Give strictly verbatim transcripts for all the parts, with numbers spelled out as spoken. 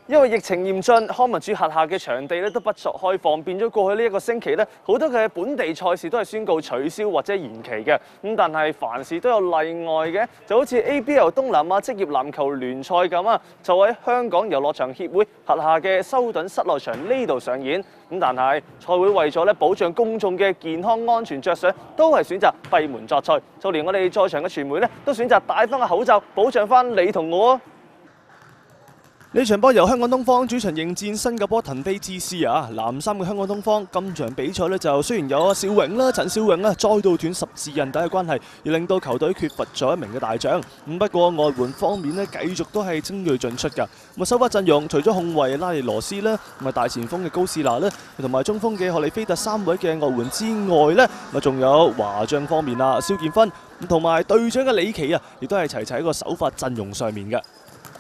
因為疫情嚴峻，康文署轄下嘅場地咧都不作開放，變咗過去呢一個星期咧，好多嘅本地賽事都係宣告取消或者延期嘅。咁但係凡事都有例外嘅，就好似 A B L 東南亞職業籃球聯賽咁啊，就喺香港遊樂場協會轄下嘅修頓室內場呢度上演。咁但係賽會為咗咧保障公眾嘅健康安全着想，都係選擇閉門作賽。就連我哋在場嘅傳媒咧，都選擇戴翻個口罩，保障翻你同我啊！呢場波由香港東方主場迎戰新加坡騰飛之師啊！藍衫嘅香港東方今場比賽呢，就雖然有阿邵永啦、陳少永啦再度斷十字韌帶嘅關係，而令到球隊缺乏咗一名嘅大將。咁不過外援方面呢，繼續都係精鋭盡出㗎。咁啊首發陣容除咗控衞拉利羅斯啦，咁啊大前鋒嘅高士拿啦，同埋中鋒嘅荷利菲特三位嘅外援之外呢，咁仲有華將方面啊蕭建勳，同埋隊長嘅李奇啊，亦都係齊齊喺個首發陣容上面嘅。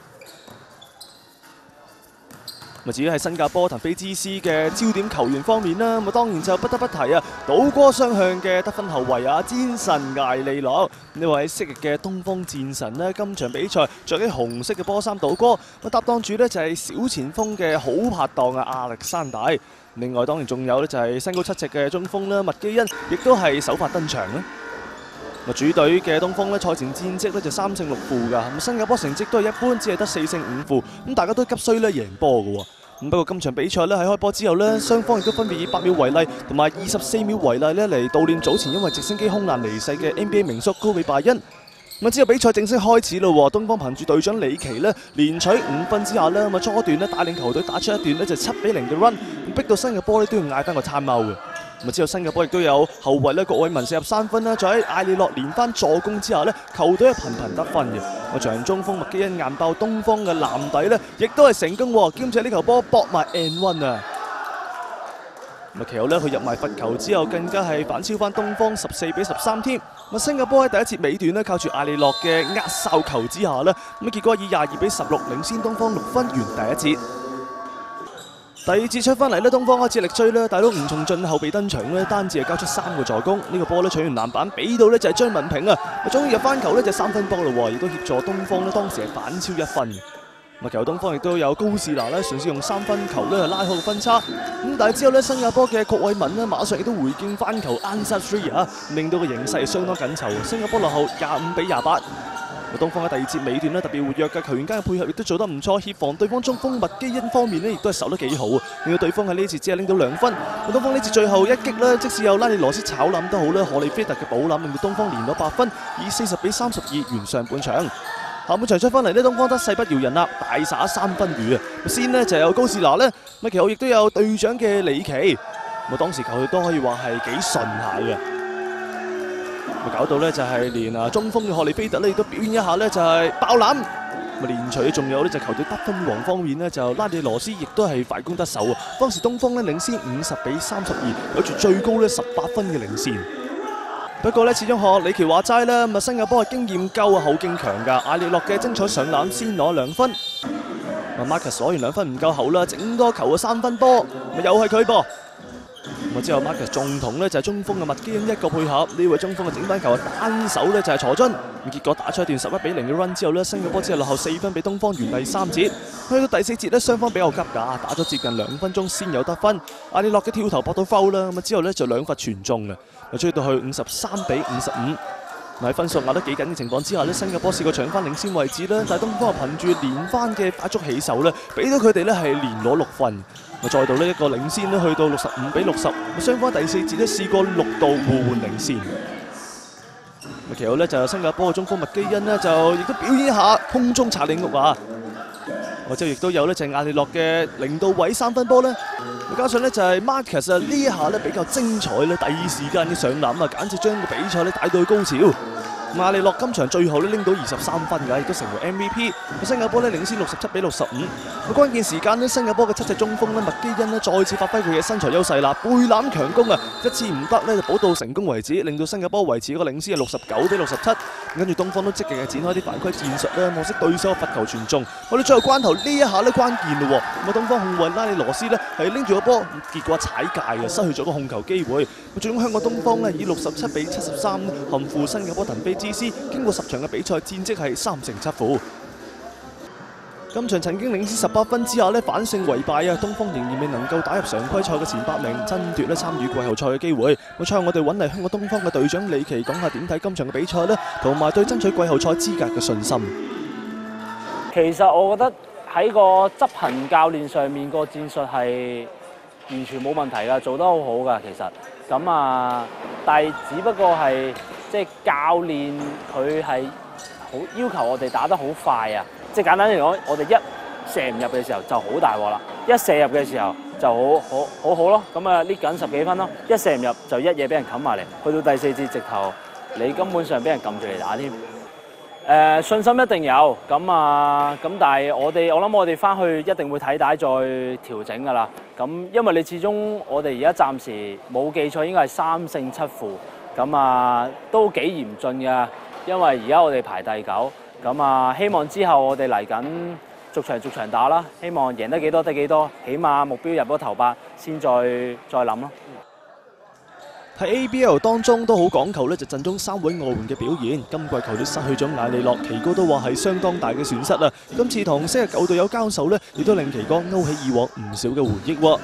至於係新加坡騰飛之師嘅焦點球員方面啦，咁當然就不得不提啊，倒戈雙向嘅得分後衞啊，戰神艾利諾呢位昔日嘅東方戰神呢，今場比賽着起紅色嘅波衫倒戈，咁搭檔住呢就係小前鋒嘅好拍檔啊亞歷山大。另外當然仲有呢就係身高七尺嘅中鋒啦麥基恩，亦都係首發登場啦。主隊嘅東方咧，賽前戰績咧就三勝六負㗎，咁新加坡成績都係一般，只係得四勝五負，咁大家都急需咧贏波嘅喎。咁不過今場比賽咧喺開波之後咧，雙方亦都分別以八秒為例，同埋二十四秒為例咧嚟悼念早前因為直升機空難離世嘅 N B A 名宿高比拜恩。咁之後比賽正式開始咯，東方憑住隊長李奇咧連取五分之下咧，咁啊初段咧帶領球隊打出一段咧就七比零嘅 run， 逼到新加坡咧都要嗌翻個 time out嘅。咁之後新加坡亦都有後衞咧郭偉文射入三分啦，再喺艾利諾連番助攻之下咧，球隊係頻頻得分嘅。個場中鋒麥基恩硬爆東方嘅籃底咧，亦都係成功喎，兼且呢球波搏埋 and one 啊！咁其後咧佢入埋罰球之後，更加係反超翻東方十四比十三添。咁新加坡喺第一節尾段咧，靠住艾利諾嘅壓哨球之下咧，咁結果以廿二比十六領先東方六分完第一節。第二節出翻嚟咧，東方開始力追咧，大佬吳松俊後備登場咧，單止係交出三個助攻，呢、這個波咧取完籃板，俾到咧就係張文平啊，終於入翻球咧就三分波嘞喎，亦都協助東方咧當時係反超一分嘅。咁其後東方亦都有高士拿咧嘗試用三分球咧拉開個分差，咁但係之後咧新加坡嘅郭偉文咧馬上亦都回敬翻球 answer three 啊，令到個形勢相當緊湊，新加坡落後廿五比廿八。東方喺第二節尾段咧特別活躍嘅球員間嘅配合亦都做得唔錯，協防對方中鋒麥基恩方面咧亦都係守得幾好啊，令到對方喺呢節只係拎到兩分。東方呢節最後一擊咧，即使有拉利羅斯炒冧都好啦，荷利菲特嘅保冧令到東方連攞八分，以四十比三十二完上半場。下半場出翻嚟呢，東方得勢不饒人啦，大灑三分雨啊！先呢就有高士拿呢，咁其後亦都有隊長嘅李奇，咁當時球隊都可以話係幾順下嘅。搞到咧就係連啊中鋒嘅荷利菲特咧亦都表現一下咧就係爆籃，咁連隨仲有呢就球隊得分王方面呢，就拉里羅斯亦都係快攻得手啊！當時東方咧領先五十比三十二，有住最高咧十八分嘅領先。不過咧始終學李奇話齋啦，咁啊新加坡嘅經驗夠啊，後勁強㗎。艾利諾嘅精彩上籃先攞兩分，啊 Marcus 攞完兩分唔夠後啦，整多球嘅三分波，咪又係佢噃。咁之後 Marcus 仲同咧就係中鋒嘅麥基恩一個配合，呢位中鋒嘅整翻球單手咧就係財津，咁結果打出一段十一比零嘅 run 之後咧，新加坡只係落後四分俾東方，完第三節。去到第四節咧，雙方比較急㗎，打咗接近兩分鐘先有得分。艾利諾嘅跳投搏到 foul 啦，咁之後咧就兩罰全中嘅，就追到去五十三比五十五。喺分數壓得幾緊嘅情況之下咧，新加坡試過搶翻領先位置啦，但係東方憑住連番嘅快速起手咧，俾到佢哋咧係連攞六分。再度呢一個領先咧去到六十五比六十，雙方第四節咧試過六度互換領先。其後咧就新加坡嘅中鋒麥基恩呢，就亦都表演一下空中查理屋啊！或者亦都有咧就係艾利諾嘅零度位三分波咧，加上咧就係 Marcus 啊呢一下咧比較精彩咧，第一時間嘅上籃啊，簡直將個比賽咧帶到去高潮。艾利諾今場最後咧拎到二十三分㗎，亦都成為 M V P。新加坡咧領先六十七比六十五。關鍵時間咧，新加坡嘅七隻中鋒咧麥基恩咧再次發揮佢嘅身材優勢啦，背籃強攻啊，一次唔得咧就補到成功為止，令到新加坡維持個領先係六十九比六十七。跟住東方都積極嘅展開啲犯規戰術啦，可惜對手嘅罰球全中。我哋最後關頭呢一下咧關鍵咯喎，咁啊東方控衛拉里羅斯咧係拎住個波，結果踩界嘅，失去咗個控球機會。最終香港東方咧以六十七比七十三憾負新加坡騰飛之師，經過十場嘅比賽戰績係三勝七負。 今場曾經領先十八分之下咧反勝為敗啊，東方仍然未能夠打入常規賽嘅前八名，爭奪咧參與季後賽嘅機會。咁最後我哋揾嚟香港東方嘅隊長李琦講下點睇今場嘅比賽呢，同埋對爭取季後賽資格嘅信心。 其實我覺得喺個執行教練上面個戰術係完全冇問題㗎，做得好好㗎。其實咁啊，但係只不過係即係教練佢係好要求我哋打得好快啊！即係簡單嚟講，我哋一射唔入嘅時候就好大鑊啦，一射入嘅時候就好好好好咯。咁啊，呢緊十幾分咯，一射唔入就一嘢俾人冚埋嚟，去到第四節直頭你根本上俾人撳住嚟打添。誒、呃、信心一定有，咁啊咁，但係我哋我諗我哋翻去一定會睇帶再調整㗎啦。咁因為你始終我哋而家暫時冇記錯應該係三勝七負，咁啊都幾嚴峻㗎。因為而家我哋排第九。咁啊，希望之後我哋嚟緊逐場逐場打啦，希望贏得幾多得幾多，起碼目標入咗頭八先再再諗咯。 喺 A B L 當中都好講求呢就陣中三位外援嘅表現。今季球隊失去咗艾利洛，奇哥都話係相當大嘅損失啊。今次同昔日舊隊友交手呢，亦都令奇哥勾起以往唔少嘅回憶喎。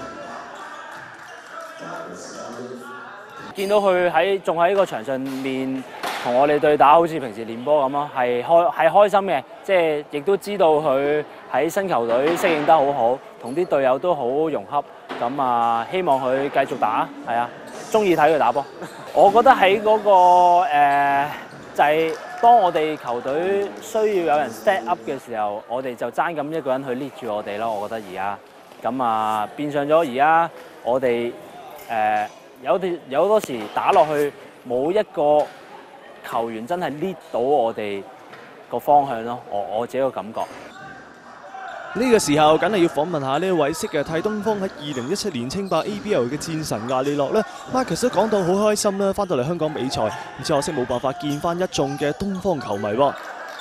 見到佢喺仲喺個場上面同我哋對打，好似平時練波咁咯，係開係開心嘅，即係亦都知道佢喺新球隊適應得好好，同啲隊友都好融洽。咁啊，希望佢繼續打，係啊，中意睇佢打波。我覺得喺嗰、那個、呃、就係、是、當我哋球隊需要有人 step up 嘅時候，我哋就爭咁一個人去 lead 住我哋咯。我覺得而家咁啊，變相咗而家我哋誒。呃有啲有好多時打落去冇一個球員真係 lead 到我哋個方向咯，我我自己個感覺。 呢個時候梗係要訪問下呢位昔日替東方喺二零一七年稱霸 A B L 嘅戰神亞利洛咧 ，Marcus 都講到好開心啦，翻到嚟香港比賽，唔知可惜冇辦法見翻一眾嘅東方球迷喎。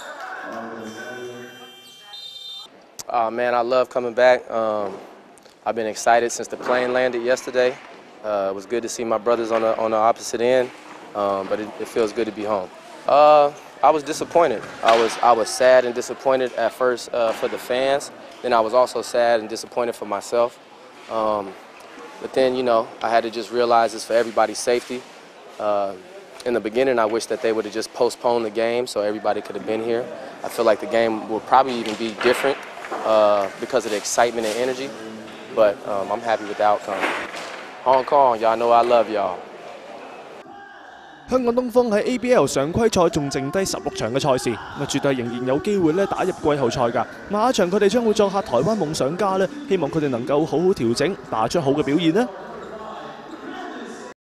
Oh man, I love coming back. Um, I've been excited since the plane landed yesterday. Uh, it was good to see my brothers on the on the opposite end, um, but it, it feels good to be home. Uh, I was disappointed. I was I was sad and disappointed at first uh, for the fans. Then I was also sad and disappointed for myself. Um, but then you know I had to just realize it's for everybody's safety. Uh, in the beginning, I wish that they would have just postponed the game so everybody could have been here. I feel like the game will probably even be different uh, because of the excitement and energy. But um, I'm happy with the outcome. Hong Kong, y'all know I love y'all. 香港東方喺 A B L 常規賽仲剩低十六場嘅賽事，咁絕對仍然有機會咧打入季後賽㗎。下一場佢哋將會作客台灣夢想家咧，希望佢哋能夠好好調整，打出好嘅表現啦。